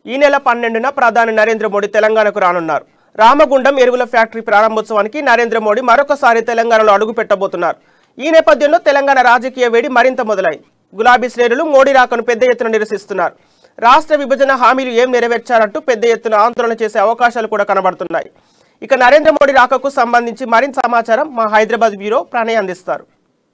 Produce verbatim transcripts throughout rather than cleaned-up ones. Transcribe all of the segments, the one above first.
ఈ నెల పన్నెండున ప్రధాని నరేంద్ర మోడీ తెలంగాణకు రానున్నారు. రామగుండం ఎరువుల ఫ్యాక్టరీ ప్రారంభోత్సవానికి నరేంద్ర మోడీ మరొకసారి తెలంగాణలో అడుగు పెట్టబోతున్నారు. ఈ నేపథ్యంలో తెలంగాణ రాజకీయ వేడి మరింత మొదలైంది. గులాబీ శ్రేణులు మోడీ రాకను పెద్ద ఎత్తున నిరసిస్తున్నారు. రాష్ట్ర విభజన హామీలు ఏం నెరవేర్చారంటూ పెద్ద ఎత్తున ఆందోళన చేసే అవకాశాలు కూడా కనబడుతున్నాయి. ఇక నరేంద్ర మోడీ రాకకు సంబంధించి మరింత సమాచారం మా హైదరాబాద్ బ్యూరో ప్రణయ్ అందిస్తారు.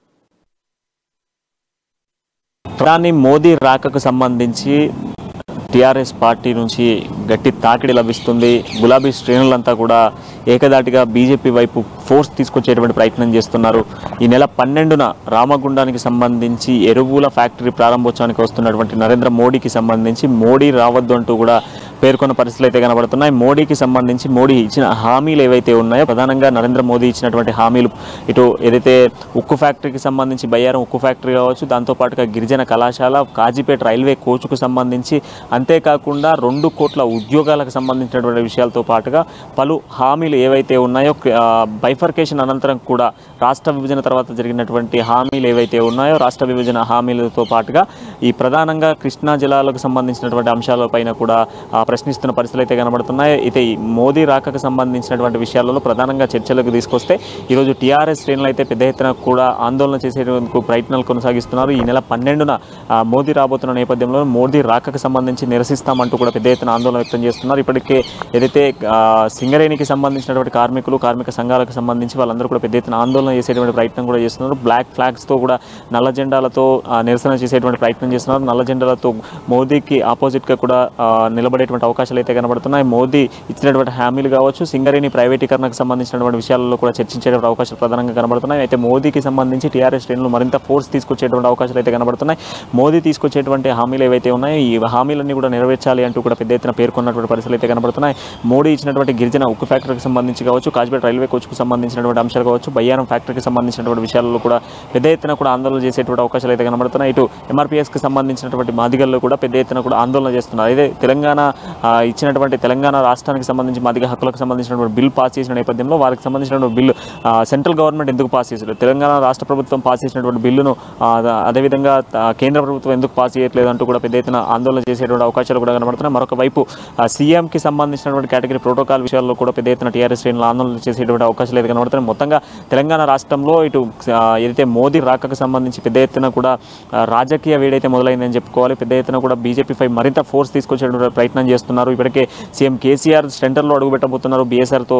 ప్రధాని మోదీ రాకకు సంబంధించి టీఆర్ఎస్ పార్టీ నుంచి గట్టి తాకిడి లభిస్తుంది. గులాబీ శ్రేణులంతా కూడా ఏకదాటిగా బీజేపీ వైపు ఫోర్స్ తీసుకొచ్చేటువంటి ప్రయత్నం చేస్తున్నారు. ఈ నెల పన్నెండున రామగుండానికి సంబంధించి ఎరువుల ఫ్యాక్టరీ ప్రారంభోత్సవానికి వస్తున్నటువంటి నరేంద్ర మోడీకి సంబంధించి మోడీ రావద్దు అంటూ కూడా పేర్కొన్న పరిస్థితులు అయితే కనబడుతున్నాయి. మోడీకి సంబంధించి మోడీ ఇచ్చిన హామీలు ఏవైతే ఉన్నాయో, ప్రధానంగా నరేంద్ర మోదీ ఇచ్చినటువంటి హామీలు, ఇటు ఏదైతే ఉక్కు ఫ్యాక్టరీకి సంబంధించి బయ్యారం ఉక్కు ఫ్యాక్టరీ కావచ్చు, దాంతోపాటుగా గిరిజన కళాశాల, కాజీపేట రైల్వే కోచ్కు సంబంధించి, అంతేకాకుండా రెండు కోట్ల ఉద్యోగాలకు సంబంధించినటువంటి విషయాలతో పాటుగా పలు హామీలు ఏవైతే ఉన్నాయో, బైఫర్కేషన్ అనంతరం కూడా రాష్ట్ర విభజన తర్వాత జరిగినటువంటి హామీలు ఏవైతే ఉన్నాయో, రాష్ట్ర విభజన హామీలతో పాటుగా ఈ ప్రధానంగా కృష్ణా జిల్లాలకు సంబంధించినటువంటి అంశాలపైన కూడా ప్రశ్నిస్తున్న పరిస్థితులు అయితే కనబడుతున్నాయి. అయితే ఈ మోదీ రాకకు సంబంధించినటువంటి విషయాలలో ప్రధానంగా చర్చలకు తీసుకొస్తే ఈరోజు టీఆర్ఎస్ శ్రేణులు అయితే పెద్ద ఎత్తున కూడా ఆందోళన చేసేందుకు ప్రయత్నాలు కొనసాగిస్తున్నారు. ఈ నెల పన్నెండున మోదీ రాబోతున్న నేపథ్యంలో మోదీ రాకకు సంబంధించి నిరసిస్తామంటూ కూడా పెద్ద ఎత్తున ఆందోళన వ్యక్తం చేస్తున్నారు. ఇప్పటికే ఏదైతే సింగరేణికి సంబంధించినటువంటి కార్మికులు, కార్మిక సంఘాలకు సంబంధించి వాళ్ళందరూ కూడా పెద్ద ఎత్తున ఆందోళన చేసేటువంటి ప్రయత్నం కూడా చేస్తున్నారు. బ్లాక్ ఫ్లాగ్స్తో కూడా నల్ల జెండాలతో నిరసన చేసేటువంటి ప్రయత్నం చేస్తున్నారు. నల్ల జెండాలతో మోదీకి ఆపోజిట్గా కూడా నిలబడేటువంటి అవకాశాలు అయితే కనబడుతున్నాయి. మోదీ ఇచ్చినటువంటి హామీలు కావచ్చు, సింగరేణి ప్రైవేటీకరణకు సంబంధించినటువంటి విషయాలలో కూడా చర్చించేటువంటి అవకాశాలు ప్రధానంగా కనబడుతున్నాయి. అయితే మోదీకి సంబంధించి టీఆర్ఎస్ శ్రేణులు మరింత ఫోర్స్ తీసుకొచ్చేటువంటి అవకాశాలు అయితే కనబడుతున్నాయి. మోదీ తీసుకొచ్చేటువంటి హామీలు ఏవైతే ఉన్నాయో, ఈ హామీలన్నీ కూడా నెరవేర్చాలి అంటూ కూడా పెద్ద ఎత్తున పేర్కొన్నటువంటి పరిస్థితులు అయితే కనబడుతున్నాయి. మోడీ ఇచ్చినటువంటి గిరిజన ఉక్కు ఫ్యాక్టరీకి సంబంధించి కావచ్చు, కాజ్పేట రైల్వే కోచ్కు సంబంధించినటువంటి అంశాలు కావచ్చు, బయ్యారం ఫ్యాక్టరీకి సంబంధించినటువంటి విషయాలలో కూడా పెద్ద ఎత్తున కూడా ఆందోళన చేసేటువంటి అవకాశాలు అయితే కనబడుతున్నాయి. ఇటు ఎంఆర్పీఎస్కి సంబంధించినటువంటి మాదిగల్లో కూడా పెద్ద ఎత్తున కూడా ఆందోళన చేస్తున్నారు. అయితే తెలంగాణ ఇచ్చినటువంటి తెలంగాణ రాష్ట్రానికి సంబంధించి మాదిగ హక్కులకు సంబంధించినటువంటి బిల్ పాస్ చేసిన నేపథ్యంలో వారికి సంబంధించినటువంటి బిల్లు సెంట్రల్ గవర్నమెంట్ ఎందుకు పాస్ చేశారు, తెలంగాణ రాష్ట్ర ప్రభుత్వం పాస్ చేసినటువంటి బిల్లును అదేవిధంగా కేంద్ర ప్రభుత్వం ఎందుకు పాస్ చేయట్లేదు అంటూ కూడా పెద్ద ఎత్తున ఆందోళన చేసేటువంటి అవకాశాలు కూడా కనబడుతున్నాయి. మరొక వైపు సీఎంకి సంబంధించినటువంటి కేటగిరీ ప్రోటోకాల్ విషయాల్లో కూడా పెద్ద ఎత్తున టీఆర్ఎస్ శ్రేణులు ఆందోళన చేసేటువంటి అవకాశాలు అయితే కనబడుతున్నాయి. మొత్తంగా తెలంగాణ రాష్ట్రంలో ఇటు ఏదైతే మోదీ రాకకు సంబంధించి పెద్ద ఎత్తున కూడా రాజకీయ వేడైతే మొదలైందని చెప్పుకోవాలి. పెద్ద ఎత్తున కూడా బీజేపీపై మరింత ఫోర్స్ తీసుకొచ్చేటువంటి ప్రయత్నం చేస్తున్నారు. ఇప్పటికే సీఎం కేసీఆర్ సెంటర్లో అడుగుపెట్టబోతున్నారు. బీఎస్ఆర్తో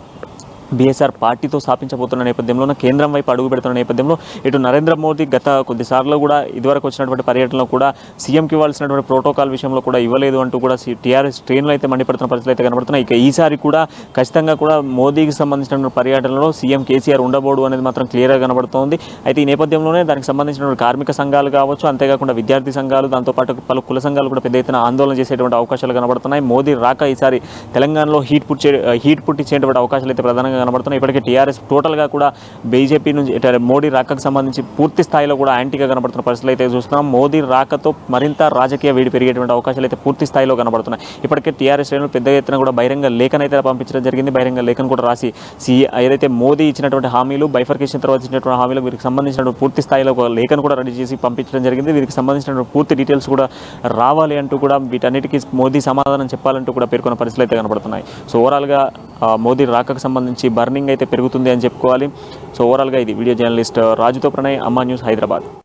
బీఎస్ఆర్ పార్టీతో స్థాపించబోతున్న నేపథ్యంలో, కేంద్రం వైపు అడుగు పెడుతున్న నేపథ్యంలో ఇటు నరేంద్ర మోదీ గత కొద్దిసార్లు కూడా ఇదివరకు వచ్చినటువంటి పర్యటనలో కూడా సీఎంకి ఇవ్వాల్సినటువంటి ప్రోటోకాల్ విషయంలో కూడా ఇవ్వలేదు అంటూ కూడా టీఆర్ఎస్ శ్రేణులు అయితే మండిపడుతున్న పరిస్థితులు అయితే కనబడుతున్నాయి. ఇక ఈసారి కూడా ఖచ్చితంగా కూడా మోదీకి సంబంధించిన పర్యటనలో సీఎం కేసీఆర్ ఉండబోడు అనేది మాత్రం క్లియర్గా కనబడుతోంది. అయితే ఈ నేపథ్యంలోనే దానికి సంబంధించినటువంటి కార్మిక సంఘాలు కావచ్చు, అంతేకాకుండా విద్యార్థి సంఘాలు, దాంతోపాటు పలు కుల సంఘాలు కూడా పెద్ద ఎత్తున ఆందోళన చేసేటువంటి అవకాశాలు కనబడుతున్నాయి. మోదీ రాక ఈసారి తెలంగాణలో హీట్ పుట్టే హీట్ పుట్టించేటువంటి అవకాశాలు అయితే ప్రధానంగా కనబడుతున్నాయి. ఇప్పటికే టీఆర్ఎస్ టోటల్గా కూడా బీజేపీ నుంచి మోడీ రాకకు సంబంధించి పూర్తి స్థాయిలో కూడా యాంటీగా కనబడుతున్న పరిస్థితులు అయితే చూస్తున్నాం. మోదీ రాకతో మరింత రాజకీయ వేడి పెరిగేటువంటి అవకాశాలు అయితే పూర్తి స్థాయిలో కనబడుతున్నాయి. ఇప్పటికే టీఆర్ఎస్ శ్రేణులు పెద్ద ఎత్తున కూడా బహిరంగ లేఖన అయితే పంపించడం జరిగింది. బహిరంగ లేఖను కూడా రాసి సీ ఏదైతే మోదీ ఇచ్చినటువంటి హామీలు, బైఫర్కేషన్ తర్వాత ఇచ్చినటువంటి హామీలు, వీరికి సంబంధించినటువంటి పూర్తి స్థాయిలో ఒక లేఖను కూడా రెడీ చేసి పంపించడం జరిగింది. వీరికి సంబంధించినటువంటి పూర్తి డీటెయిల్స్ కూడా రావాలి అంటూ కూడా వీటన్నిటికీ మోదీ సమాధానం చెప్పాలంటూ కూడా పేర్కొన్న పరిస్థితులు అయితే కనబడుతున్నాయి. సో ఓవరాల్గా మోదీ రాకకు సంబంధించి బర్నింగ్ అయితే పెరుగుతుంది అని చెప్పుకోవాలి. సో ఓవరాల్గా ఇది వీడియో జర్నలిస్ట్ రాజుతో ప్రణయ్, అమ్మా న్యూస్, హైదరాబాద్.